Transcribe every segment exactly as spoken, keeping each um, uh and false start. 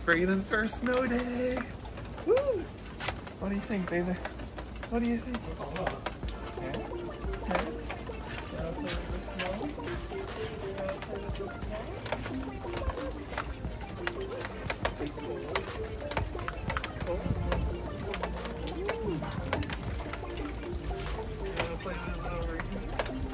Braden's first snow day. Woo! What do you think, baby? What do you think? Yeah? Yeah? Wanna play with the snow? Wanna play with the snow? Cool. Ooh. You wanna play with it over here?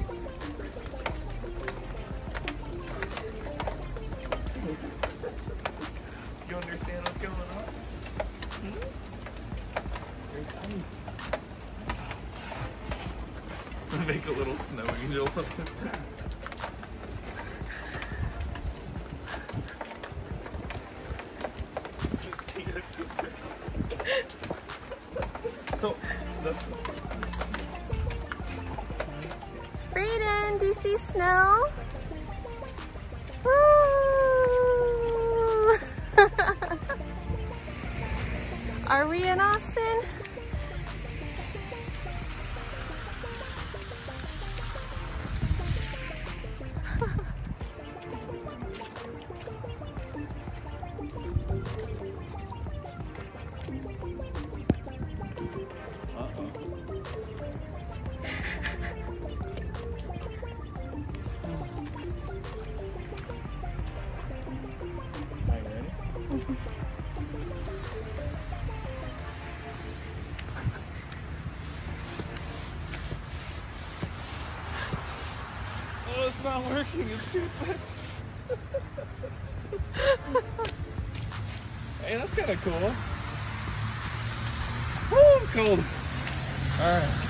You understand what's going on? Hmm? There's ice. Make a little snow angel. Oh, that's... Braden, do you see snow? Woo! Are we in Austin? Oh, it's not working, it's too thick. Hey, that's kind of cool. Oh, it's cold. All right.